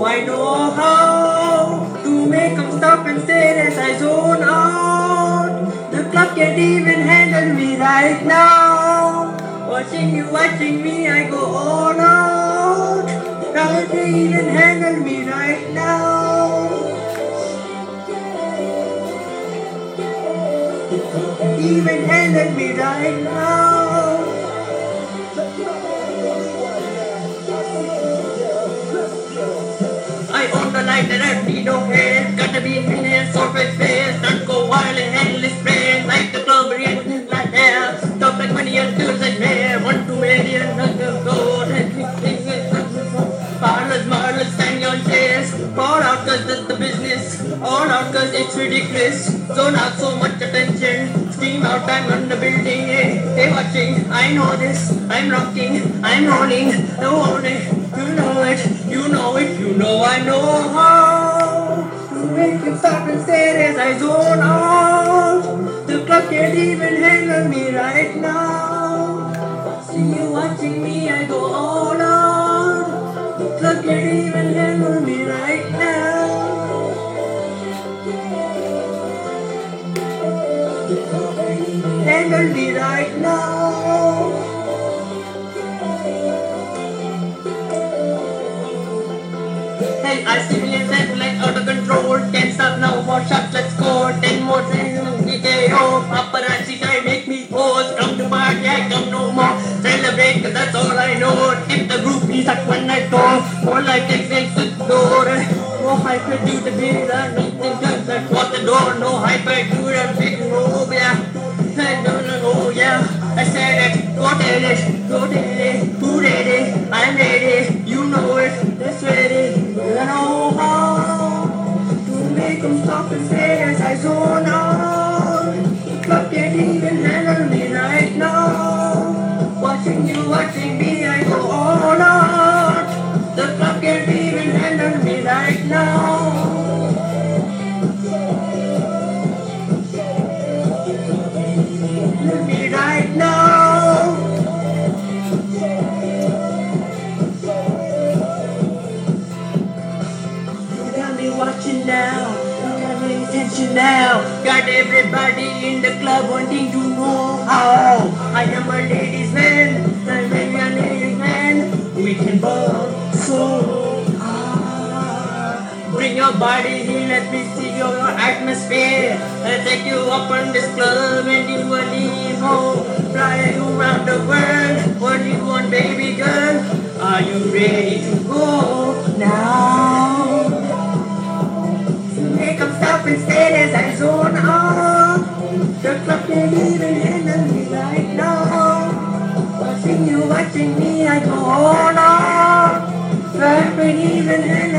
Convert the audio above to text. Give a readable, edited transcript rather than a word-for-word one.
I know how to make them stop and stare as I zone out. The club can't even handle me right now. Watching me, I go all out. Can't even handle me right now. Even handle me right now. I own the life that I need no hands. Gotta be in surface face. Don't go wild and endless brain. Like the club in like hell. Stop like money and girls I pay. 1 2 million gold. Marvelous, stand on chairs. Fall out cause that's the business. All out cause it's ridiculous. So not so much attention. Scream out, I'm on the building. Hey, watching, I know this. I'm rocking, I'm rolling. No only, you know it, you know it, you know I know how to make you stop and stare as I zone out. The club can't even handle me right now. See you watching me, I go all out. The club can't even handle me right now. Handle me right now. Hey, I see millions that like out of control. Can't stop now, more shots, let's score. 10 more things, TKO. Paparazzi try make me pose. Come to party, I come no more. Celebrate, cause that's all I know. If the group is up when I go. More like next to the door. No hyper do the big, nothing just like what the door. No hyper do the big move, yeah. No, yeah. I said it, go tell it, go tell it. Who ready? I'm ready. You know it, that's ready. I know how to make them stop and stare as I zone out. The club can't even handle me right now. Watching me, I go all out. The club can't even handle me right now. Handle me right now. You got me watching now. You got me attention now. Got everybody in the club wanting to know how. I am a ladies man. I'm a ladies man. We can burn so hard. Bring your body here, let me see your atmosphere. I'll take you up on this club and you will leave home. Fly you around the world. What do you want, baby girl? Are you ready to go now? Make them stop and stare as I zone out. The club can't even handle me right now. Watching me, I go all out. Club can't even handle